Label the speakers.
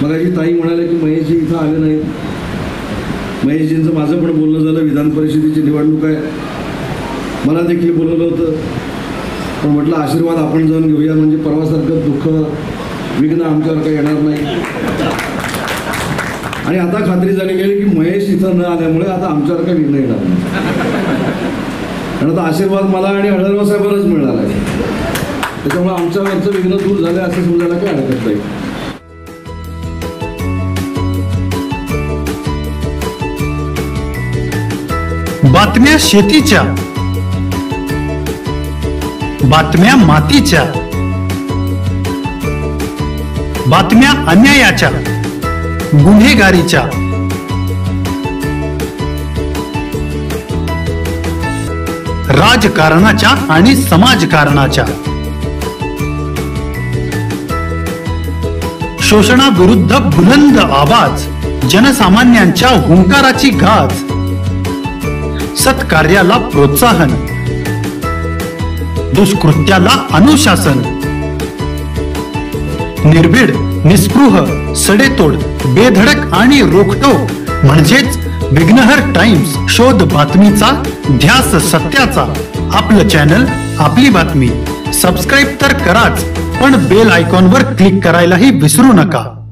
Speaker 1: मगाशी ताई म्हणाले की महेशजी इथं आले नाहीत. महेशजींचं माझं पण बोलणं झालं. विधान परिषदेची निवडणूक आहे, मला देखील बोलवलं होतं, पण म्हटलं आशीर्वाद आपण जाऊन घेऊया, म्हणजे परवासारखं दुःख विघ्न आमच्यावर काही येणार नाही. आणि आता खात्री झाली गेली की महेश इथं न आल्यामुळे आता आमच्यावर काही विघ्न येणार नाही. कारण आता आशीर्वाद मला आणि हळदराव साहेबांनाच मिळणार आहे. त्याच्यामुळे आमच्यावरचं विघ्न दूर झालं असं समजायला काही हरकत नाही.
Speaker 2: बातम्या शेतीच्या, बातम्या मातीच्या, बातम्या अन्यायाच्या, गुन्हेगारीच्या, राजकारणाच्या आणि समाजकारणाच्या, शोषणाविरुद्ध बुलंद आवाज, जनसामान्यांच्या हुंकाराची गाज, सत्कार्याला प्रोत्साहन, दुष्कृत्याला अनुशासन, निर्भीड, निस्पृह, सडेतोड, बेधडक आणि रोखटोक म्हणजेच विघ्नहर टाइम्स. शोध बातमीचा, ध्यास सत्याचा. आपलं चॅनल, आपली बातमी. सबस्क्राईब तर कराच, पण बेल आयकॉनवर क्लिक करायलाही विसरू नका.